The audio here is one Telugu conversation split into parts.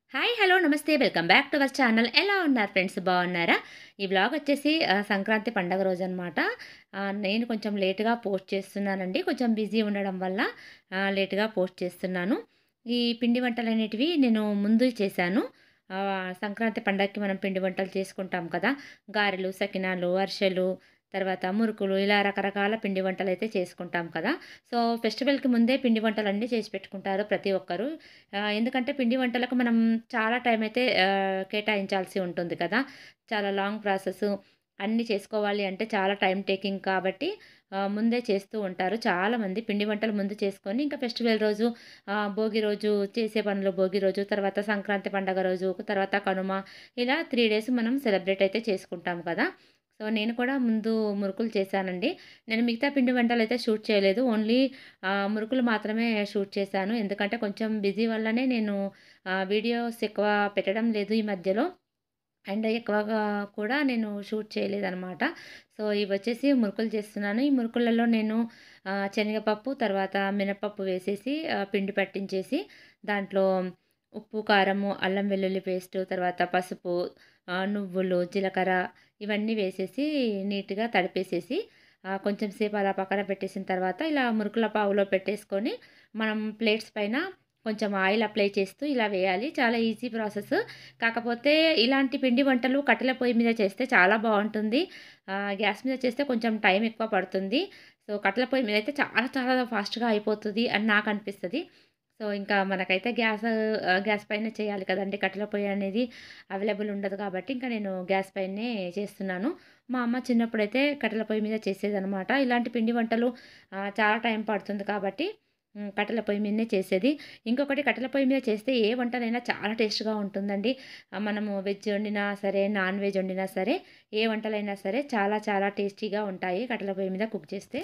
హాయ్! హలో! నమస్తే. Welcome back to our channel. ఎలా ఉన్నారు ఫ్రెండ్స్? బాగున్నారా? ఈ వ్లాగ్ వచ్చేసి సంక్రాంతి పండగ రోజనమాట. నేను కొంచెం లేట్‌గా పోస్ట్ చేస్తున్నానండి. కొంచెం బిజీ ఉండడం వల్ల లేట్‌గా పోస్ట్ చేస్తున్నాను. ఈ పిండి వంటలనేటివి నేను ముందు చేశాను. సంక్రాంతి పండగకి మనం పిండి వంటలు చేసుకుంటాం కదా! గారెలు, సకినాలు, అరిసెలు, తర్వాత మురుకులు ఇలా రకరకాల పిండి వంటలైతే చేసుకుంటాం కదా! సో, ఫెస్టివల్‌కి ముందే పిండి వంటలన్నీ చేసి పెట్టుకుంటారు ప్రతి ఒక్కరు. ఎందుకంటే పిండి వంటలకు మనం చాలా టైం అయితే కేటాయించాల్సి ఉంటుంది కదా! చాలా లాంగ్ ప్రాసెసు. అన్నీ చేసుకోవాలి అంటే చాలా టైమ్ టేకింగ్ కాబట్టి ముందే చేస్తూ ఉంటారు చాలామంది. పిండి వంటలు ముందు చేసుకొని ఇంకా ఫెస్టివల్ రోజు భోగి రోజు చేసే పనులు భోగి రోజు, తర్వాత సంక్రాంతి పండగ రోజు, తర్వాత కనుమ ఇలా 3 డేస్ మనం సెలబ్రేట్ అయితే చేసుకుంటాం కదా! సో, నేను కూడా ముందు మురుకులు చేశానండి. నేను మిగతా పిండి వంటలైతే షూట్ చేయలేదు. ఓన్లీ మురుకులు మాత్రమే షూట్ చేశాను. ఎందుకంటే కొంచెం బిజీ వల్లనే నేను వీడియోస్ ఎక్కువ పెట్టడం లేదు ఈ మధ్యలో. అండ్ ఎక్కువగా కూడా నేను షూట్ చేయలేదనమాట. సో, ఇవొచ్చేసి మురుకులు చేస్తున్నాను. ఈ మురుకులలో నేను శనగపప్పు, తర్వాత మినపప్పు వేసేసి పిండి పట్టించేసి దాంట్లో ఉప్పు, కారము, అల్లం వెల్లుల్లి పేస్టు, తర్వాత పసుపు, నువ్వులు, జీలకర్ర ఇవన్నీ వేసేసి నీట్‌గా తడిపేసేసి కొంచెం సేపు అలా పక్కన పెట్టేసిన తర్వాత ఇలా మురుకుల పావులో పెట్టేసుకొని మనం ప్లేట్స్ పైన కొంచెం ఆయిల్ అప్లై చేస్తూ ఇలా వేయాలి. చాలా ఈజీ ప్రాసెస్. కాకపోతే ఇలాంటి పిండి వంటలు కట్టెల పొయ్యి మీద చేస్తే చాలా బావుంటుంది. గ్యాస్ మీద చేస్తే కొంచెం టైం ఎక్కువ పడుతుంది. సో, కట్టెల పొయ్యి మీద అయితే చాలా చాలా ఫాస్ట్‌గా అయిపోతది అని నాకనిపిస్తది. సో, ఇంకా మనకైతే గ్యాస్ పైనే చేయాలి కదండీ! కట్టెల పొయ్యి అనేది అవైలబుల్ ఉండదు కాబట్టి ఇంకా నేను గ్యాస్ పైనే చేస్తున్నాను. మా అమ్మ చిన్నప్పుడైతే కట్టెల పొయ్యి మీద చేసేదనమాట. ఇలాంటి పిండి వంటలు చాలా టైం పడుతుంది కాబట్టి కట్టెల పొయ్యి మీదనే చేసేది. ఇంకొకటి కట్టెల పొయ్యి మీద చేస్తే ఏ వంటనైనా చాలా టేస్ట్‌గా ఉంటుందండి. మనము వెజ్ వండినా సరే, నాన్ వెజ్ వండినా సరే, ఏ వంటలైనా సరే చాలా చాలా టేస్టీగా ఉంటాయి కట్టెల పొయ్యి మీద కుక్ చేస్తే.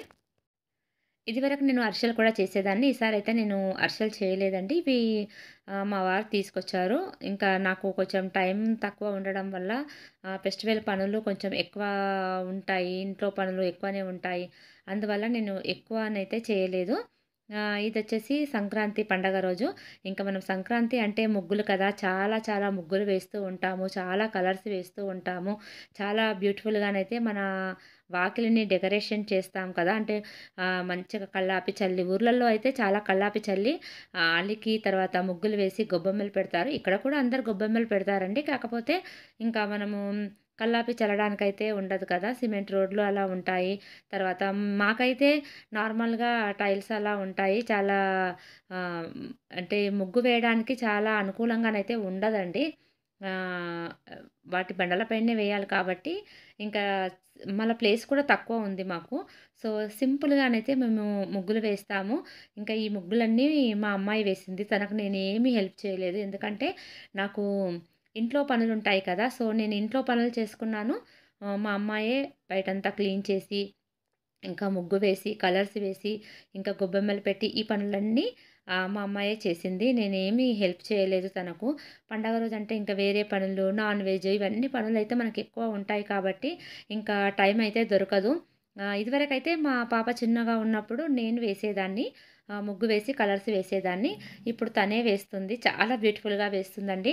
ఇదివరకు నేను అరిసెలు కూడా చేసేదాన్ని. ఈసారైతే నేను అరిసెలు చేయలేదండి. ఇవి మా వారు తీసుకొచ్చారు. ఇంకా నాకు కొంచెం టైం తక్కువ ఉండడం వల్ల ఫెస్టివల్ పనులు కొంచెం ఎక్కువ ఉంటాయి. ఇంట్లో పనులు ఎక్కువనే ఉంటాయి. అందువల్ల నేను ఎక్కువనైతే చేయలేదు. ఇదొచ్చేసి సంక్రాంతి పండగ రోజు. ఇంకా మనం సంక్రాంతి అంటే ముగ్గులు కదా! చాలా చాలా ముగ్గులు వేస్తూ ఉంటాము. చాలా కలర్స్ వేస్తూ ఉంటాము. చాలా బ్యూటిఫుల్‌గానైతే మన వాకిలిని డెకరేషన్ చేస్తాం కదా! అంటే మంచిగా కల్లాపి చల్లి ఊర్లల్లో అయితే చాలా కల్లాపి చల్లి అలికి తర్వాత ముగ్గులు వేసి గొబ్బెమ్మలు పెడతారు. ఇక్కడ కూడా అందరూ గొబ్బెమ్మలు పెడతారండి. కాకపోతే ఇంకా మనము కల్లాపి చల్లడానికైతే ఉండదు కదా! సిమెంట్ రోడ్లు అలా ఉంటాయి. తర్వాత మాకైతే నార్మల్‌గా టైల్స్ అలా ఉంటాయి. చాలా ఆహ్, అంటే ముగ్గు వేయడానికి చాలా అనుకూలంగానైతే ఉండదండి. ఆహ్, వాటి బండల పైనే వేయాలి కాబట్టి ఇంకా మళ్ళా ప్లేస్ కూడా తక్కువ ఉంది మాకు. సో, సింపుల్‌గానైతే మేము ముగ్గులు వేస్తాము. ఇంకా ఈ ముగ్గులన్నీ మా అమ్మాయి వేసింది. తనకు నేనేమి హెల్ప్ చేయలేదు. ఎందుకంటే నాకు ఇంట్లో పనులుంటాయి కదా! సో, నేను ఇంట్లో పనులు చేసుకున్నాను. మా అమ్మాయే బయటంతా క్లీన్ చేసి ఇంకా ముగ్గు వేసి, కలర్స్ వేసి, ఇంకా గొబ్బెమ్మలు పెట్టి ఈ పనులన్నీ మా అమ్మాయే చేసింది. నేనేమి హెల్ప్ చేయలేదు తనకు. పండగ రోజంటే ఇంకా వేరే పనులు, నాన్ వెజ్ ఇవన్నీ పనులైతే మనకెక్కువ ఉంటాయి కాబట్టి, ఇంకా టైం అయితే దొరకదు. ఇదివరకైతే మా పాప చిన్నగా ఉన్నప్పుడు నేను వేసేదాన్ని. ముగ్గు వేసి కలర్స్ వేసేదాన్ని. ఇప్పుడు తనే వేస్తుంది. చాలా బ్యూటిఫుల్‌గా వేస్తుందండి.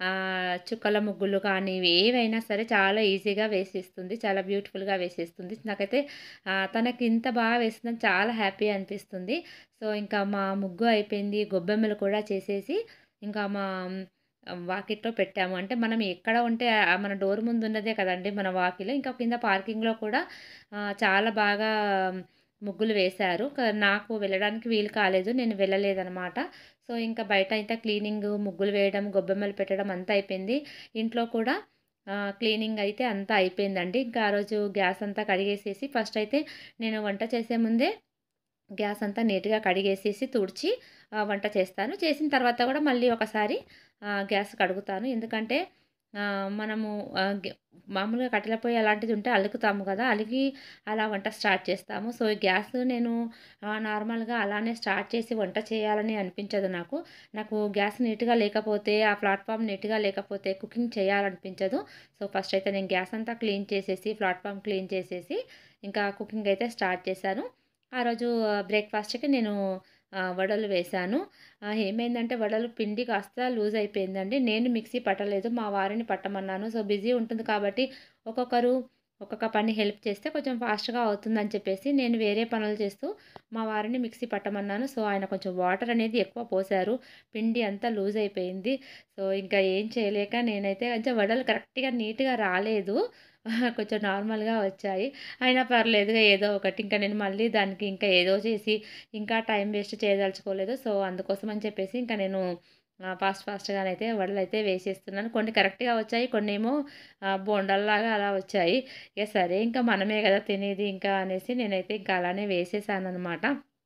చుక్కల ముగ్గులు కానీ, ఏవైనా సరే చాలా ఈజీగా వేసేస్తుంది. చాలా బ్యూటిఫుల్‌గా వేసేస్తుంది. నాకైతే తనకి ఇంత బాగా వేస్తుందని చాలా హ్యాపీ అనిపిస్తుంది. సో, ఇంకా మా ముగ్గు అయిపోయింది. గొబ్బెమ్మలు కూడా చేసేసి, ఇంకా మా వాకిట్లో పెట్టాము. అంటే మనం ఎక్కడ ఉంటే మన డోర్ ముందు ఉన్నదే కదండీ మన వాకిలి. ఇంకా కింద పార్కింగ్‌లో కూడా చాలా బాగా ముగ్గులు వేశారు. నాకు వెళ్ళడానికి వీలు కాలేదు. నేను వెళ్ళలేదనమాట. సో, ఇంకా బయట అయితే క్లీనింగు, ముగ్గులు వేయడం, గొబ్బెమ్మలు పెట్టడం అంతా అయిపోయింది. ఇంట్లో కూడా క్లీనింగ్ అయితే అంతా అయిపోయిందండి. ఇంకా ఆ రోజు గ్యాస్ అంతా కడిగేసేసి ఫస్ట్ అయితే నేను వంట చేసే ముందే గ్యాస్ అంతా నీట్‌గా కడిగేసేసి, తుడిచి వంట చేస్తాను. చేసిన తర్వాత కూడా మళ్ళీ ఒకసారి గ్యాస్ కడుగుతాను. ఎందుకంటే మనము మామూలుగా కట్టెల పొయ్యి అలాంటిది ఉంటే అలుకుతాము కదా! అలికి అలా వంట స్టార్ట్ చేస్తాము. సో, ఈ గ్యాస్ నేను నార్మల్‌గా అలానే స్టార్ట్ చేసి వంట చేయాలని అనిపించదు నాకు. నాకు గ్యాస్ నీట్‌గా లేకపోతే, ఆ ప్లాట్‌ఫార్మ్ నీట్‌గా లేకపోతే కుకింగ్ చేయాలనిపించదు. సో, ఫస్ట్ అయితే నేను గ్యాస్ అంతా క్లీన్ చేసేసి, ప్లాట్‌ఫార్మ్ క్లీన్ చేసేసి, ఇంకా కుకింగ్ అయితే స్టార్ట్ చేశాను. ఆ రోజు బ్రేక్‌ఫాస్ట్‌కి నేను వడలు వేశాను. ఏమైందంటే వడలు పిండి కాస్త లూజ్ అయిపోయిందండి. నేను మిక్సీ పట్టలేదు. మా వారిని పట్టమన్నాను. సో, బిజీ ఉంటుంది కాబట్టి ఒక్కొక్కరు ఒక్కొక్క పని హెల్ప్ చేస్తే కొంచెం ఫాస్ట్‌గా అవుతుందని చెప్పేసి నేను వేరే పనులు చేస్తూ మా వారిని మిక్సీ పట్టమన్నాను. సో, ఆయన కొంచెం వాటర్ అనేది ఎక్కువ పోశారు. పిండి అంతా లూజ్ అయిపోయింది. సో, ఇంకా ఏం చేయలేక నేనైతే కొంచెం వడలు కరెక్ట్‌గా నీట్‌గా రాలేదు. కొంచెం నార్మల్‌గా వచ్చాయి. అయినా పర్లేదుగా ఏదో ఒకటి. ఇంకా నేను మళ్ళీ దానికి ఇంకా ఏదో చేసి ఇంకా టైం వేస్ట్ చేయదలుచుకోలేదు. సో, అందుకోసం అని చెప్పేసి ఇంకా నేను ఫాస్ట్‌గానైతే వడలైతే వేసేస్తున్నాను. కొన్ని కరెక్ట్‌గా వచ్చాయి. కొన్నేమో బోండాల్లాగా అలా వచ్చాయి. ఇక సరే ఇంకా మనమే గదా తినేది ఇంకా అనేసి నేనైతే ఇంకా అలానే వేసేసాననమాట.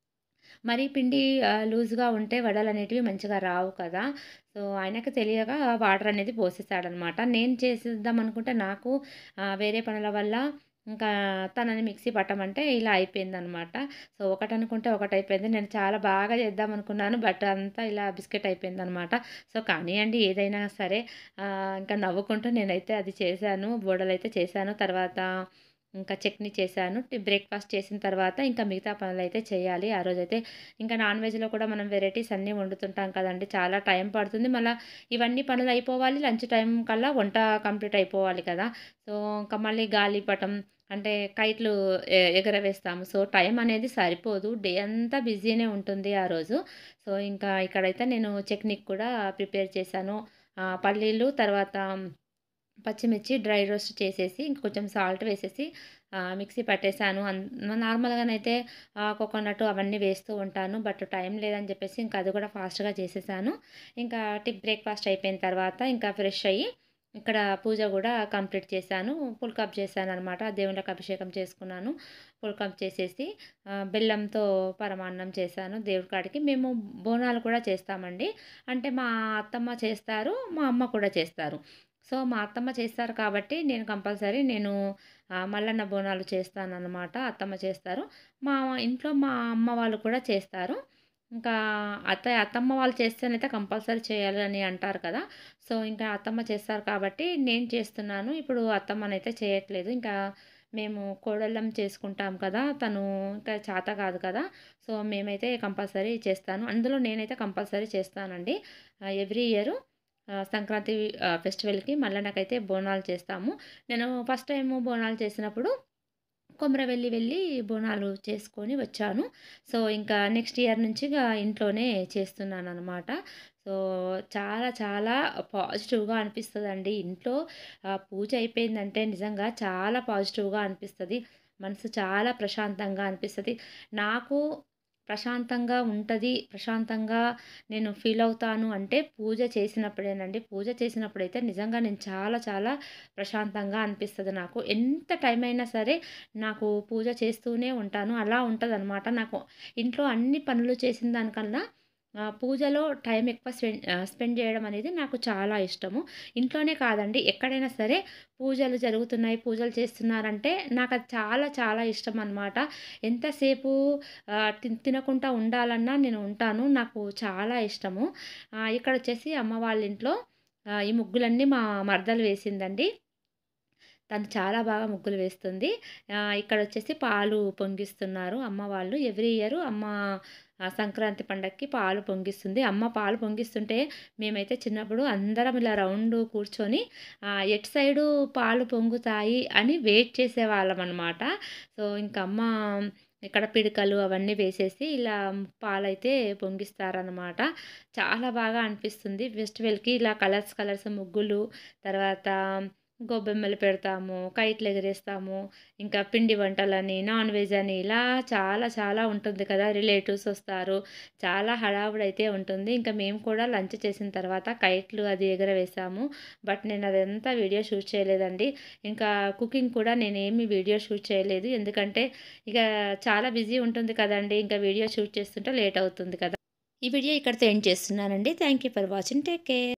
మరీ పిండి లూజ్‌గా ఉంటే వడలనేటివి మంచిగా రావు కదా! సో, ఆయనకి తెలియక వాటర్ అనేది పోసేసాడనమాట. నేను చేసేద్దామనుకుంటే నాకు వేరే పనుల వల్ల ఇంకా తనని మిక్సీ పట్టమంటే ఇలా అయిపోయిందనమాట. సో, ఒకటనుకుంటే ఒకటైపోయింది. నేను చాలా బాగా చేద్దామనుకున్నాను. బట్ అంతా ఇలా బిస్కెట్ అయిపోయిందనమాట. సో, కానీయండి ఏదైనా సరే ఇంకా నవ్వుకుంటూ నేనైతే అది చేశాను. వడలైతే చేశాను. తర్వాత ఇంకా చట్నీ చేశాను. బ్రేక్‌ఫాస్ట్ చేసిన తర్వాత ఇంకా మిగతా పనులైతే చేయాలి. ఆ రోజైతే ఇంకా నాన్ వెజ్‌లో కూడా మనం వెరైటీస్ అన్నీ వండుతుంటాం కదండీ! చాలా టైం పడుతుంది. మళ్ళా ఇవన్నీ పనులయిపోవాలి. లంచ్ టైం కల్లా వంట కంప్లీట్ అయిపోవాలి కదా! సో, ఇంకా మళ్ళీ గాలిపటం అంటే కైట్లు ఎగరవేస్తాము. సో, టైం అనేది సరిపోదు. డే అంతా బిజీనే ఉంటుంది ఆ రోజు. సో, ఇంకా ఇక్కడైతే నేను చట్నీకి కూడా ప్రిపేర్ చేశాను. పల్లీలు తర్వాత పచ్చిమిర్చి డ్రై రోస్ట్ చేసేసి, ఇంక కొంచెం సాల్ట్ వేసేసి మిక్సీ పట్టేసాను. నార్మల్‌గానైతే కోకోనట్ అవన్నీ వేస్తూ ఉంటాను. బట్ టైం లేదని చెప్పేసి ఇంకా అది కూడా ఫాస్ట్‌గా చేసేసాను. ఇంకా బ్రేక్‌ఫాస్ట్ అయిపోయిన తర్వాత ఇంకా ఫ్రెష్ అయ్యి, ఇక్కడ పూజ గూడా కంప్లీట్ చేశాను. పుల్కప్ చేశాననమాట. దేవుళ్ళకి అభిషేకం చేసుకున్నాను. పుల్కప్ చేసేసి బెల్లంతో పరమాన్నం చేశాను దేవుడి కాడికి. మేము బోనాలు కూడా చేస్తామండి. అంటే మా అత్తమ్మ చేస్తారు. మా అమ్మ కూడా చేస్తారు. సో, మా అత్తమ్మ చేస్తారు కాబట్టి నేను కంపల్సరీ మల్లన్న బోనాలు చేస్తాననమాట. అత్తమ్మ చేస్తారు. మా ఇంట్లో మా అమ్మ వాళ్ళు కూడా చేస్తారు. ఇంకా అత్తమ్మ వాళ్ళు చేస్తేనైతే కంపల్సరీ చేయాలని అంటారు కదా! సో, ఇంకా అత్తమ్మ చేస్తారు కాబట్టి నేను చేస్తున్నాను. ఇప్పుడు అత్తమ్మనైతే చేయట్లేదు. ఇంకా మేము కోడళ్ళం చేసుకుంటాం కదా! తను ఇంకా చేత కాదు కదా! సో, మేమైతే కంపల్సరీ చేస్తాను. అందులో నేనైతే కంపల్సరీ చేస్తానండి. ఎవ్రీ ఇయరు సంక్రాంతి ఫెస్టివల్‌కి మల్లన్నకైతే బోనాలు చేస్తాము. నేను ఫస్ట్ టైము బోనాలు చేసినప్పుడు కొమరవెల్లి వెళ్ళి బోనాలు చేసుకొని వచ్చాను. సో, ఇంకా నెక్స్ట్ ఇయర్ నుంచి ఇంట్లోనే చేస్తున్నాననమాట. సో, చాలా చాలా పాజిటివ్‌గా అనిపిస్తదండి. ఇంట్లో పూజ అయిపోయిందంటే నిజంగా చాలా పాజిటివ్‌గా అనిపిస్తది. మనసు చాలా ప్రశాంతంగా అనిపిస్తది. నాకు ప్రశాంతంగా ఉంటది. ప్రశాంతంగా నేను ఫీల్ అవుతాను అంటే పూజ చేసినప్పుడేనండి. పూజ చేసినప్పుడైతే నిజంగా నేను చాలా చాలా ప్రశాంతంగా అనిపిస్తది నాకు. ఎంత టైం అయినా సరే నాకు పూజ చేస్తూనే ఉంటాను. అలా ఉంటదనమాట. నాకు ఇంట్లో అన్ని పనులు చేసిన దానికన్నా పూజలో టైం ఎక్కువ స్పెండ్ చేయడం అనేది నాకు చాలా ఇష్టము. ఇంట్లోనే కాదండి ఎక్కడైనా సరే పూజలు జరుగుతున్నాయి, పూజలు చేస్తున్నారంటే నాకది చాలా చాలా ఇష్టమనమాట. ఎంతసేపు తినకుండా ఉండాలన్నా నేను ఉంటాను. నాకు చాలా ఇష్టము. ఇక్కడొచ్చేసి అమ్మ వాళ్ళ ఇంట్లో ఈ ముగ్గులన్నీ మా మరదలు వేసిందండి. తను చాలా బాగా ముగ్గులు వేస్తుంది. ఇక్కడొచ్చేసి పాలు పొంగిస్తున్నారు అమ్మ వాళ్ళు. ఎవ్రీ ఇయరు అమ్మ సంక్రాంతి పండగకి పాలు పొంగిస్తుంది. అమ్మ పాలు పొంగిస్తుంటే మేమైతే చిన్నప్పుడు అందరం ఇలా రౌండు కూర్చొని ఎటు సైడు పాలు పొంగుతాయి అని వెయిట్ చేసేవాళ్ళమనమాట. సో, ఇంక అమ్మ ఇక్కడ పిడకలు అవన్నీ వేసేసి ఇలా పాలైతే పొంగిస్తారనమాట. చాలా బాగా అనిపిస్తుంది. ఫెస్టివల్‌కి ఇలా కలర్స్ కలర్స్ ముగ్గులు, తర్వాత గొబ్బెమ్మలు పెడతాము, కైట్లెగరేస్తాము, ఇంకా పిండి వంటలని, నాన్ వెజ్ అని ఇలా చాలా చాలా ఉంటుంది కదా! రిలేటివ్స్ వస్తారు. చాలా హడావుడైతే ఉంటుంది. ఇంకా మేము కూడా లంచ్ చేసిన తర్వాత కైట్లు అది ఎగరవేశాము. బట్ నేను అదంతా వీడియో షూట్ చేయలేదండి. ఇంకా కుకింగ్ కూడా నేనేమి వీడియో షూట్ చేయలేదు. ఎందుకంటే ఇక చాలా బిజీ ఉంటుంది కదండీ! ఇంకా వీడియో షూట్ చేస్తుంటే లేట్ అవుతుంది కదా! ఈ వీడియో ఇక్కడితో ఎండ్ చేస్తున్నానండి. Thank you for watching. Take care.